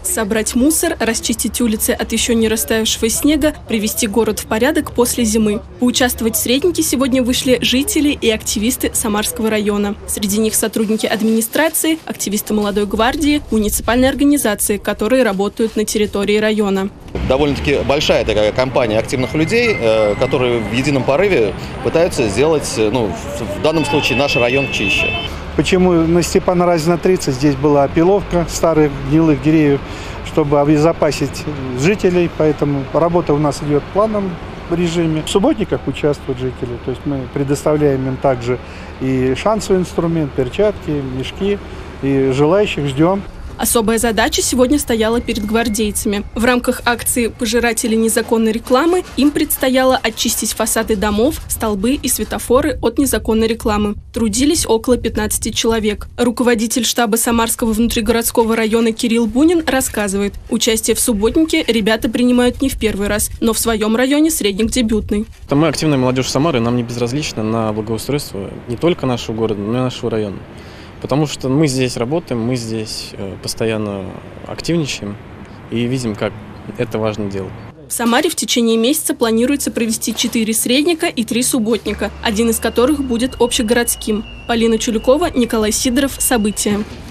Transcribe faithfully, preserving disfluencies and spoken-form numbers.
Собрать мусор, расчистить улицы от еще не растаявшего снега, привести город в порядок после зимы. Поучаствовать в среднике сегодня вышли жители и активисты Самарского района. Среди них сотрудники администрации, активисты молодой гвардии, муниципальные организации, которые работают на территории района. Довольно-таки большая такая компания активных людей, которые в едином порыве пытаются сделать, ну, в данном случае, наш район чище. Почему на Степана Разина тридцать здесь была опиловка старых гнилых деревьев, чтобы обезопасить жителей, поэтому работа у нас идет в плановом режиме. В субботниках участвуют жители, то есть мы предоставляем им также и шансовый инструмент, перчатки, мешки, и желающих ждем. Особая задача сегодня стояла перед гвардейцами. В рамках акции «Пожиратели незаконной рекламы» им предстояло очистить фасады домов, столбы и светофоры от незаконной рекламы. Трудились около пятнадцати человек. Руководитель штаба Самарского внутригородского района Кирилл Бунин рассказывает, участие в субботнике ребята принимают не в первый раз, но в своем районе средник дебютный. Мы активная молодежь Самары, нам не безразлично на благоустройство не только нашего города, но и нашего района. Потому что мы здесь работаем, мы здесь постоянно активничаем и видим, как это важно делать. В Самаре в течение месяца планируется провести четыре средника и три субботника, один из которых будет общегородским. Полина Чулюкова, Николай Сидоров. События.